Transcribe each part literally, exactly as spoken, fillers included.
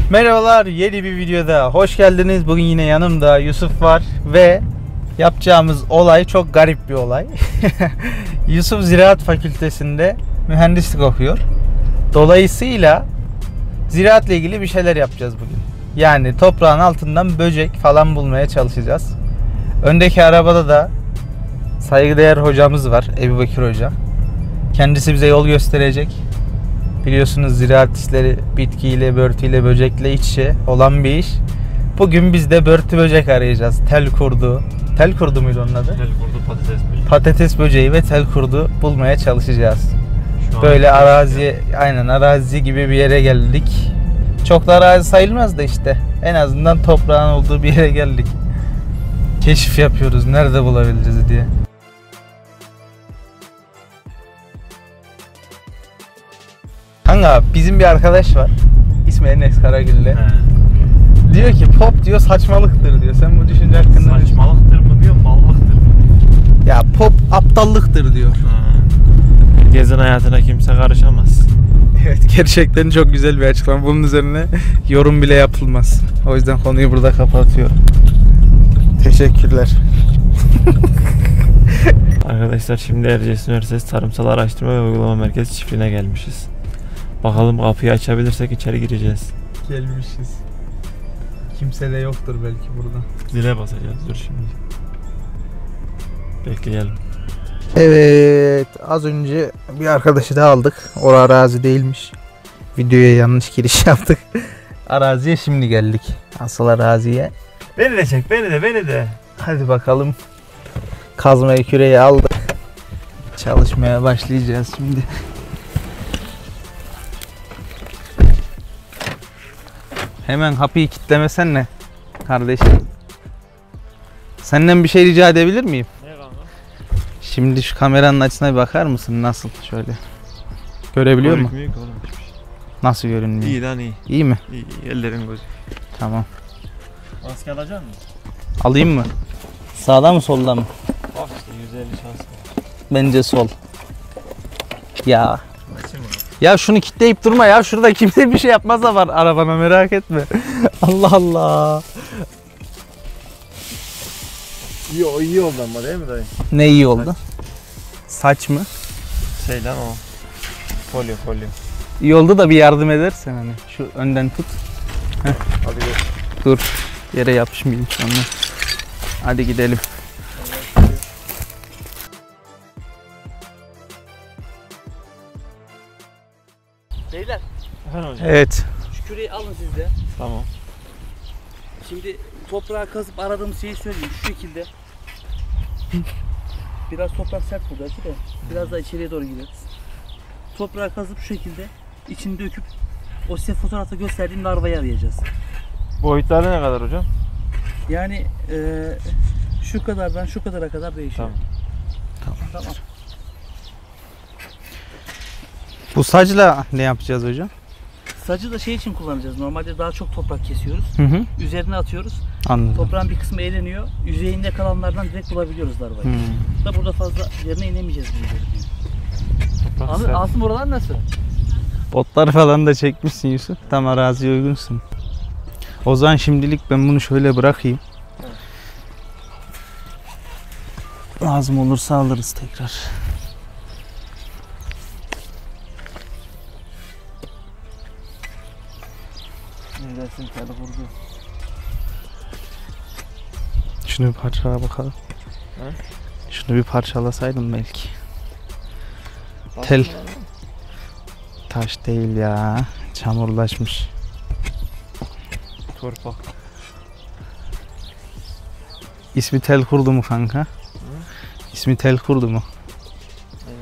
Merhabalar, yeni bir videoda hoş geldiniz. Bugün yine yanımda Yusuf var ve yapacağımız olay çok garip bir olay. Yusuf Ziraat Fakültesi'nde mühendislik okuyor. Dolayısıyla ziraatla ilgili bir şeyler yapacağız bugün. Yani toprağın altından böcek falan bulmaya çalışacağız. Öndeki arabada da saygıdeğer hocamız var, Ebubekir Hoca. Kendisi bize yol gösterecek. Biliyorsunuz ziraat işleri bitkiyle, börtüyle, böcekle iç içe olan bir iş. Bugün biz de börtü böcek arayacağız. Tel kurdu. Tel kurdu muydu onun adı? Tel kurdu, patates böceği. Patates böceği ve tel kurdu bulmaya çalışacağız. Böyle arazi, aynen arazi gibi bir yere geldik. Çok da arazi sayılmaz da işte. En azından toprağın olduğu bir yere geldik. Keşif yapıyoruz. Nerede bulabiliriz diye. Kanka bizim bir arkadaş var. İsmi Enes Karagül'le. He. Diyor ki pop diyor saçmalıktır diyor. Sen bu düşünce hakkında... Saçmalıktır mı diyor, mallıktır mı diyor. Ya pop aptallıktır diyor. Herkesin hayatına kimse karışamaz. Evet, gerçekten çok güzel bir açıklama. Bunun üzerine yorum bile yapılmaz. O yüzden konuyu burada kapatıyorum. Teşekkürler. Arkadaşlar şimdi Erciyes Üniversitesi Tarımsal Araştırma ve Uygulama Merkezi çiftliğine gelmişiz. Bakalım kapıyı açabilirsek içeri gireceğiz. Gelmişiz. Kimse de yoktur belki burada. Zile basacağız, dur şimdi. Bekleyelim. Evet, az önce bir arkadaşı da aldık. O arazi değilmiş. Videoya yanlış giriş yaptık. Araziye şimdi geldik. Asıl araziye. Beni de çek, beni de, beni de. Hadi bakalım. Kazmayı, küreği aldık. Çalışmaya başlayacağız şimdi. Hemen kapıyı kilitlemesen ne kardeşim? Senden bir şey rica edebilir miyim? Ne kanka? Şimdi şu kameranın açısına bir bakar mısın? Nasıl şöyle? Görebiliyor musun? Nasıl görünüyor? İyi lan iyi. İyi mi? İyi, iyi. Ellerin gözü. Tamam. Maske alacak mısın? Alayım mı? Sağda mı solda mı? Bak işte yüz elli şans var. Bence sol. Ya. Açayım mı? Ya şunu kilitleyip durma ya. Şurada kimse bir şey yapmaz da var arabana, merak etme. Allah Allah. İyi, o iyi oldu ama değil mi dayı? Ne iyi oldu? Saç, Saç mı? Şey lan o. Folyo folyo. İyi oldu da bir yardım edersen hani. Şu önden tut. Heh. Hadi gel. Dur. Yere yapışmayayım sonra. Hadi gidelim. Beyler, Efendim hocam. Evet. şu küreği alın siz de. Tamam. Şimdi toprağa kazıp aradığımız şeyi söyleyeyim şu şekilde. Biraz toprak sert burada de. Biraz daha içeriye doğru gideriz. Toprağa kazıp şu şekilde içini döküp o size fotoğrafta gösterdiğim larvayı arayacağız. Boyutları ne kadar hocam? Yani e, şu kadardan şu kadara kadar değişiyor. Tamam. Tamam. Tamam. Bu saçla ne yapacağız hocam? Sacı da şey için kullanacağız. Normalde daha çok toprak kesiyoruz. Hı hı. Üzerine atıyoruz. Anladım. Toprağın bir kısmı eğleniyor. Yüzeyinde kalanlardan direkt bulabiliyoruz larvayı. Hmm. Da burada fazla yerine inemeyeceğiz. Toprak Abi, Asım oralar nasıl? Botlar falan da çekmişsin Yusuf. Tam araziye uygunsun. O zaman şimdilik ben bunu şöyle bırakayım. Evet. Lazım olursa alırız tekrar. Neredesin tel kurdu? Şunu bir parçala bakalım. He? Şunu bir parçalasaydım belki. Tel. Taş değil ya. Çamurlaşmış. Torpak. İsmi tel kurdu mu kanka? Hı? İsmi tel kurdu mu? Evet.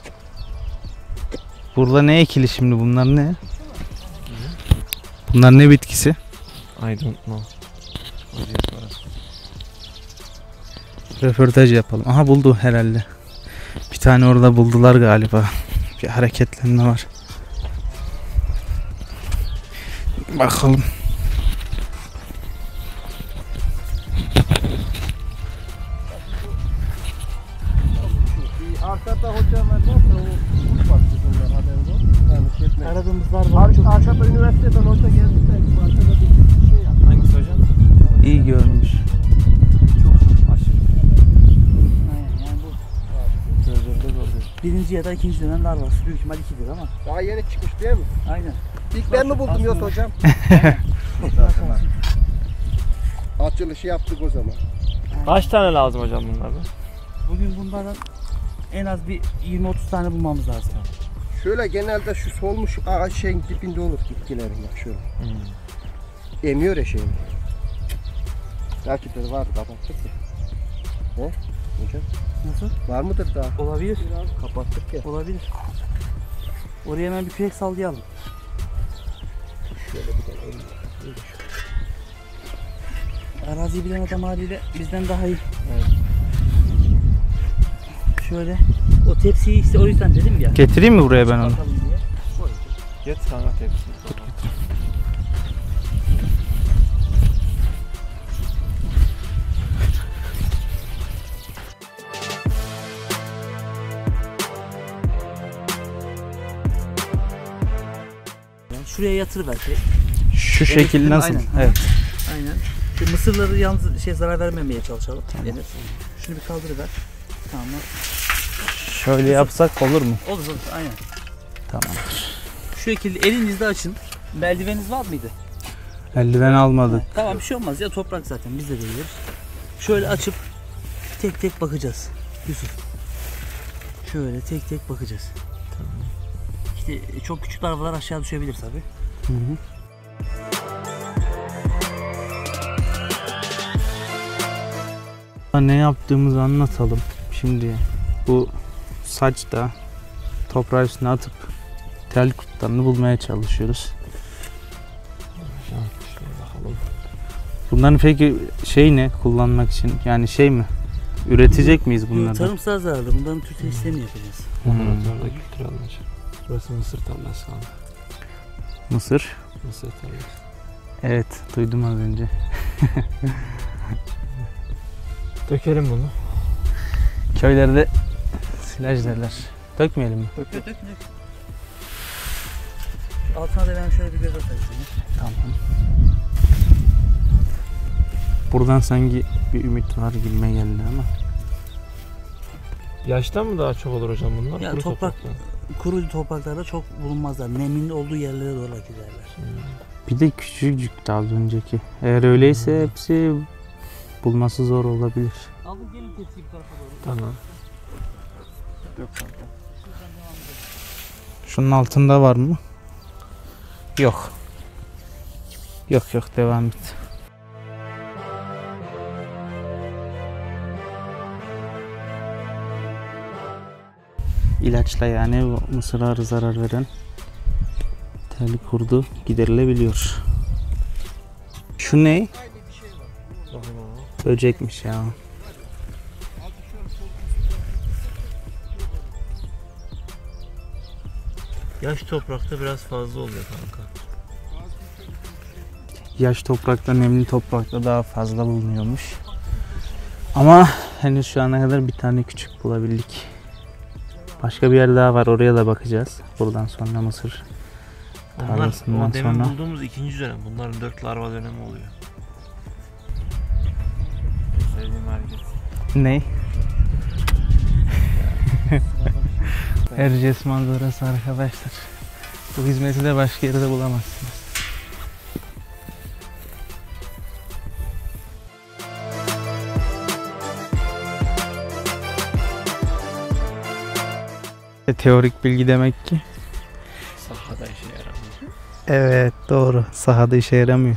Burada ne ekili şimdi? Bunlar ne? Hı? Bunlar ne bitkisi? I don't know. Röportaj yapalım. Aha buldu herhalde. Bir tane orada buldular galiba. Bir hareketlenme var. Bakalım. Arkada hocam var o kuş baktı bunlar haberin o. Yani Aradığımızlar var. Arkada üniversiteden hoca geldi. İyi görmüş. Çok Aşırı. aynen yani bu Gözlerinde gördüm. birinci ya da ikinci dönem larvası. Büyük ihtimal ikidir ama. Daha yeni çıkmış değil mi? Aynen. İlk ben mi buldum Aslında- yoksa hocam? Açılışı yaptık o zaman. Kaç tane lazım hocam bunlardan? Bugün bunlardan en az bir yirmi otuz tane bulmamız lazım. Şöyle genelde şu solmuş ağaç şeyin dibinde olur bitkilerin bak şöyle. Hmm. Emiyor ya şeyini. Belki de var kapattık ya. He? Hocam Nasıl? var mıdır daha? Olabilir. Kapattık ya. Olabilir. Oraya hemen bir kürek sallayalım. Şöyle bir de elim. Araziyi bilen adam haliyle bizden daha iyi. Evet. Şöyle. O tepsiyi işte o yüzden dedim ya. Getireyim mi buraya ben onu? Bakalım diye. Get kanka tepsi. Yani şuraya yatır belki. Şu Evet, şekil değil mi? nasıl? Aynen. Evet. Aynen. Şu mısırları yalnız şey zarar vermemeye çalışalım. Deniz. Şunu bir kaldırıver. Tamam. Şöyle yapsak olur mu? Olur olur. Aynen. Tamam. Şu şekilde elinizde açın. Merdiveniniz var mıydı? Eldiven almadık. Tamam bir şey olmaz ya toprak zaten biz de değiliz. Şöyle açıp tek tek bakacağız. Yusuf. Şöyle tek tek bakacağız. İşte çok küçük larvalar aşağı düşebilir tabi. Hı hı. Ne yaptığımızı anlatalım. Şimdi bu saçta toprağı üstüne atıp tel kurtlarını bulmaya çalışıyoruz. Şöyle bakalım. Bunların peki şey ne kullanmak için? Yani şey mi? Üretecek miyiz bunları? Tarımsal zararlı. Bunların tüte işlemi yapacağız. Laboratuvarda kültür alınacak. Burası mısır tarlası kanka. Mısır. Mısır tarlası. Evet, duydum az önce. Dökelim bunu. Köylerde silaj derler. Dökmeyelim mi? Dök dök dök. Altına da ben şöyle bir göz atayım. Tamam. Buradan sanki bir ümit var gibime geldi ama. Yaştan mı daha çok olur hocam bunlar? Ya Kuru toprak- topraktan. Kuru topraklarda çok bulunmazlar. Nemli olduğu yerlere doğru giderler. Hmm. Bir de küçücüktü az önceki. Eğer öyleyse hepsi bulması zor olabilir. Alın gelin tepsiyi bu tarafa doğru. Tamam. Dök kanka. Şunun altında var mı? Yok. Yok yok devam et. İlaçla yani bu mısıra zarar veren tel kurdu giderilebiliyor. Şu ne? Böcekmiş ya. Yaş toprakta biraz fazla oluyor kanka. Yaş toprakta, nemli toprakta daha fazla bulunuyormuş. Ama henüz şu ana kadar bir tane küçük bulabildik. Başka bir yer daha var, oraya da bakacağız. Buradan sonra mısır Onlar tarlasından o demin sonra. bulduğumuz ikinci dönem. Bunların dört larva dönemi oluyor. Sevdiğim hareket. Ne? Erciyes manzarası arkadaşlar. Bu hizmeti de başka yerde bulamazsınız. Teorik bilgi demek ki. Sahada işe yaramıyor. Evet doğru. Sahada işe yaramıyor.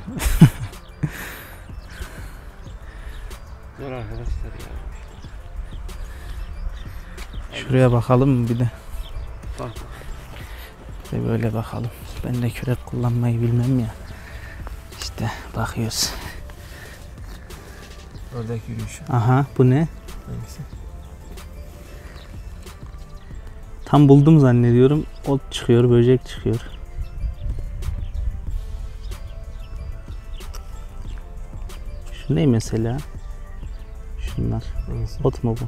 Zor arkadaşlar ya. Şuraya bakalım mı bir de? Bak. Bir de böyle bakalım. Ben de kürek kullanmayı bilmem ya. İşte bakıyoruz. Ördek yürüyüşü. Aha bu ne? Hangisi? Tam buldum zannediyorum. Ot çıkıyor, böcek çıkıyor. Şu ne mesela? Şunlar. Hangisi? Ot mu bu?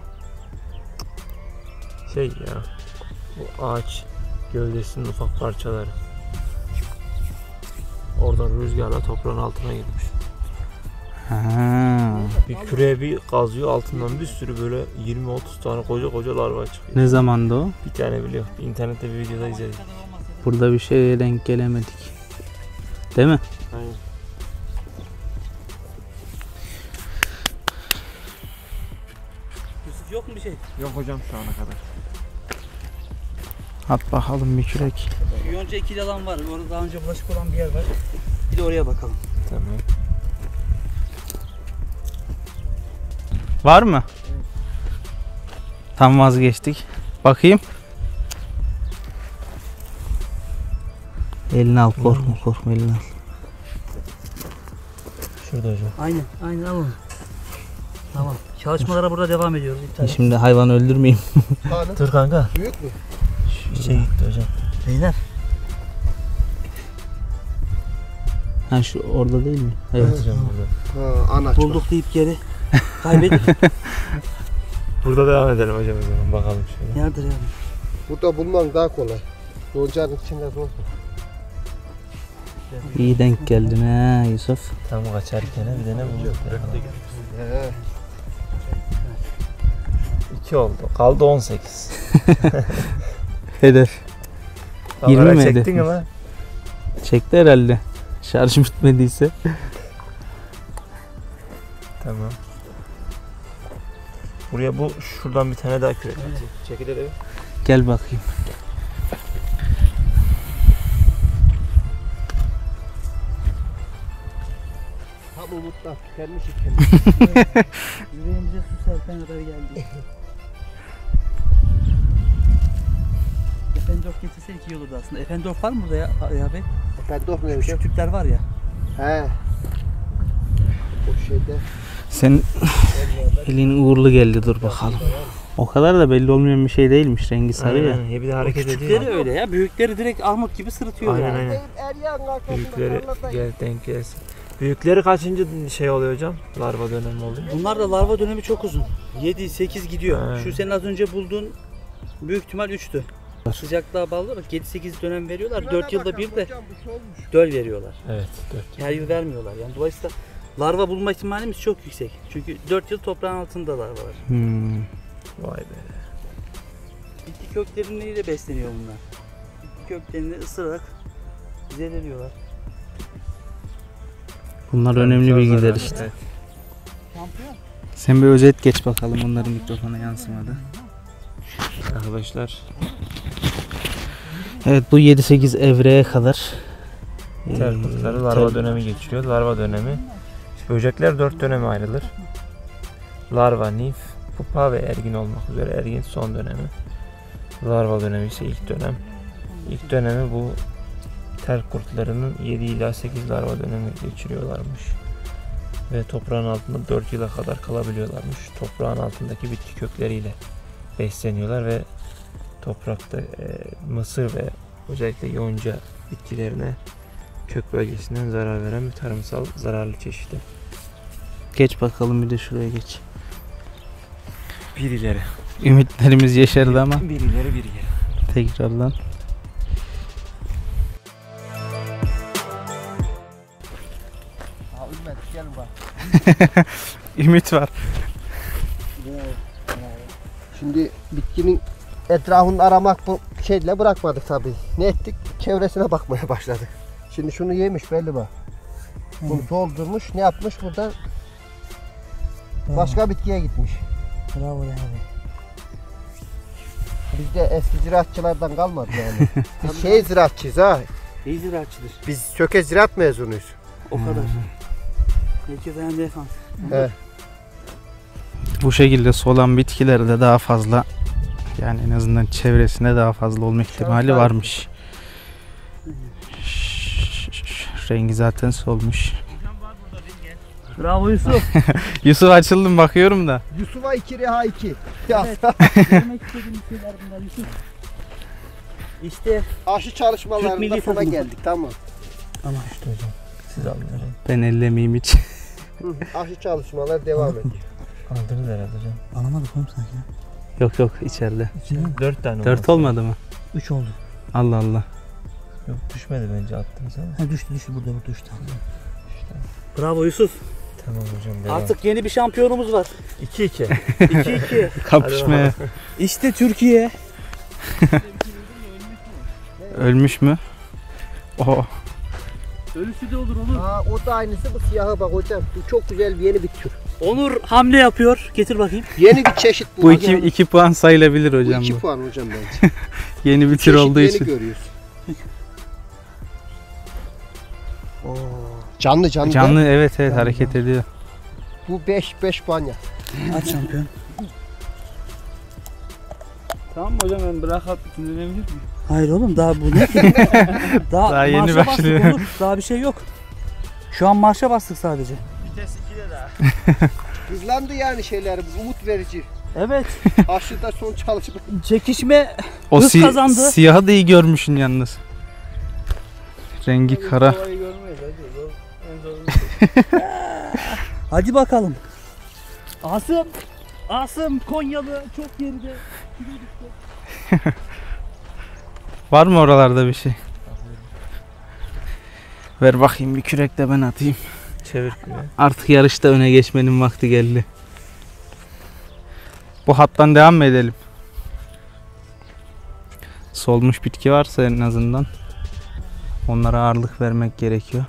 Şey ya. Bu ağaç gövdesinin ufak parçaları. Oradan rüzgarla toprağın altına girmiş. Ha. Bir küreye bir kazıyor, altından bir sürü böyle yirmi otuz tane koca koca larva çıkıyor. Ne zamanda o? Bir tane biliyor. İnternette bir videoda izledik. Burada bir şeye denk gelemedik. Değil mi? Aynen. Yusuf yok mu bir şey? Yok hocam şu ana kadar. At bakalım bir kürek. Yonca ikili alan var. Orada daha önce bulaşık olan bir yer var. Bir de oraya bakalım. Tamam. Var mı? Tam vazgeçtik. Bakayım. Elini al, korkma korkma elini al. Şurada hocam. Aynen, aynen al onu. Tamam. Çalışmalara burada devam ediyoruz. İptal et. Şimdi hayvan öldürmeyeyim. Hanım Dur kanka. büyük mü? Bir şey gitti hocam. Beyler. Ha şu orada değil mi? Evet. Hocam burada. Ha, anaç. Bulduk deyip geri kaybedip. Burada devam edelim hocam o zaman. Bakalım şöyle. Nerede yani? Burada bulman daha kolay. Yoncanın içinde zor. İyi denk geldin ha Yusuf. Tam kaçarken bir de ne bulduk? He. iki oldu. Kaldı on sekiz. Hedef. yirmi Kamera mi çektin hedefimiz? ama. Çekti herhalde. Şarjım bitmediyse. Tamam. Buraya bu şuradan bir tane daha kürek atayım. Çekilir. Gel bakayım. Tam umutlar tükenmiş iken. Yüreğimize su serpen kadar geldi. Efendorf getirseydik iyi olurdu aslında. Efendorf var mı burada ya, ya Bey? Ben de ne Küçük tüpler var ya. He. O şeyde. Senin elin uğurlu geldi, dur bakalım. O kadar da belli olmayan bir şey değilmiş, rengi sarı ya. Aynen, bir de hareket ediyor. Küçükleri öyle ya. Büyükleri direkt armut gibi sırıtıyor. Aynen yani. aynen. Eryan arkasında Büyükleri tarlada- gel denk gelsin. Büyükleri kaçıncı şey oluyor hocam? Larva dönemi oluyor. Bunlar da larva dönemi çok uzun. yedi sekiz gidiyor. Aynen. Şu senin az önce bulduğun büyük ihtimal üçtü. Sıcaklığa bağlı olarak yedi sekiz dönem veriyorlar. dört yılda bir de Hocam bu şey olmuş. döl veriyorlar. Evet. dört. Her yıl vermiyorlar. Yani dolayısıyla larva bulma ihtimalimiz çok yüksek. Çünkü dört yıl toprağın altında larva var. Hmm. Vay be. Bitki kökleriyle besleniyor bunlar. Bitki köklerini ısırarak zehirliyorlar. Bunlar önemli bilgiler işte. Evet. Şampiyon. Sen bir özet geç bakalım, onların mikrofona yansımadı. Arkadaşlar Evet, bu yedi sekiz evreye kadar ter eee, kurtları larva ter- dönemi geçiriyor. Larva dönemi. İşte böcekler dört döneme ayrılır. Larva, nif, pupa ve ergin olmak üzere. Ergin son dönemi. Larva dönemi ise ilk dönem. İlk dönemi bu ter kurtlarının yedi ila sekiz larva dönemi geçiriyorlarmış. Ve toprağın altında dört yıla kadar kalabiliyorlarmış. Toprağın altındaki bitki kökleriyle besleniyorlar ve toprakta e, mısır ve özellikle yonca bitkilerine kök bölgesinden zarar veren bir tarımsal zararlı çeşidi. geç bakalım, bir de şuraya geç. Bir ileri. Ümitlerimiz yeşerdi ama Bir ileri bir geri. tekrardan. Ha ülmedik gelin bak. Ümit var. Şimdi bitkinin etrafını aramak bu şeyle bırakmadık tabii. Ne ettik? Çevresine bakmaya başladık. Şimdi şunu yemiş belli bak. Bunu doldurmuş, ne yapmış buradan? Başka bitkiye gitmiş. Bravo ya. Biz de eski ziraatçılardan kalmadı yani. Biz şey ziraatçıyız ha. İyi ziraatçıdır. Biz Söke ziraat mezunuyuz. O kadar. Herkes ayağında defans. He. Bu şekilde solan bitkilerde daha fazla, yani en azından çevresinde daha fazla olma ihtimali varmış. Rengi zaten solmuş. Bravo Yusuf. Yusuf, açıldım bakıyorum da. Yusuf'a iki reha iki. Ya. Evet. Demek istediğim şeyler bunlar Yusuf. İşte Aşı Türk çalışmalarında milli sona takımı. geldik, tamam. İşte hocam. Siz aldınız. Ben ellemeyeyim hiç. Aşı çalışmalar devam ediyor. Aldınız herhalde hocam. anlamadık oğlum sanki. Yok yok, içeride. Dört tane Dört olmadı mı? üç oldu. Allah Allah. Yok düşmedi bence attınız ama. Ha düştü düştü burada burada düştü. İşte. Bravo Yusuf. Tamam hocam. Devam. Artık yeni bir şampiyonumuz var. iki iki. iki iki. Kapışmaya. İşte Türkiye. Ölmüş mü? Oh. Ölüsü de olur olur. Aa, o da aynısı, bu siyaha bak hocam. Bu çok güzel bir yeni bir tür. Onur hamle yapıyor. Getir bakayım. Yeni bir çeşit bu. Bu iki, iki puan sayılabilir Bu hocam iki bu. puan hocam bence. Yeni bir tür Çeşit olduğu yeni için. görüyoruz. Oo. Canlı canlı. Canlı değil mi? evet evet hareket ediyor. Bu beş beş puan ya. Aç şampiyon. Tamam mı hocam, ben bırakıp dinlenebilir miyim? Hayır oğlum, daha bu ne ki? daha, Daha yeni marşa bastık başlıyor. Onur. Daha bir şey yok. Şu an marşa bastık sadece. Vites ikide daha. Hızlandı yani şeyler, bu umut verici. Evet. Aşırıda son çalışma. Çekişme O hız si- kazandı. siyahı da iyi görmüşsün yalnız. Rengi kara. Kolayı görmeyiz hadi. Zor, en zoru. Hadi bakalım. Asım. Asım Konyalı çok geride. Var mı oralarda bir şey? Ver bakayım bir kürek de ben atayım. Çevir küre. Artık yarışta öne geçmenin vakti geldi. Bu hattan devam mı edelim? Solmuş bitki varsa en azından onlara ağırlık vermek gerekiyor.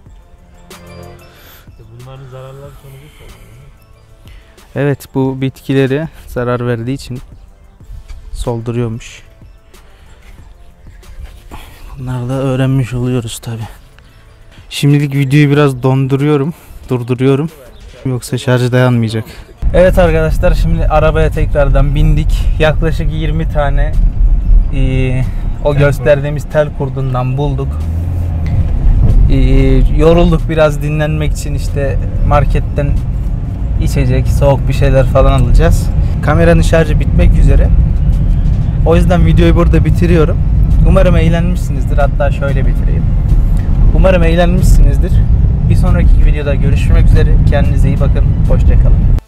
Bunların zararları sonucu Evet, bu bitkileri zarar verdiği için solduruyormuş. Bunları da öğrenmiş oluyoruz tabi. Şimdilik videoyu biraz donduruyorum, durduruyorum. Yoksa şarjı dayanmayacak. Evet arkadaşlar, şimdi arabaya tekrardan bindik. Yaklaşık yirmi tane e, o gösterdiğimiz tel kurdundan bulduk. E, yorulduk, biraz dinlenmek için işte marketten içecek, soğuk bir şeyler falan alacağız. Kameranın şarjı bitmek üzere. O yüzden videoyu burada bitiriyorum. Umarım eğlenmişsinizdir. Hatta şöyle bitireyim. Umarım eğlenmişsinizdir. Bir sonraki videoda görüşmek üzere. Kendinize iyi bakın. Hoşça kalın.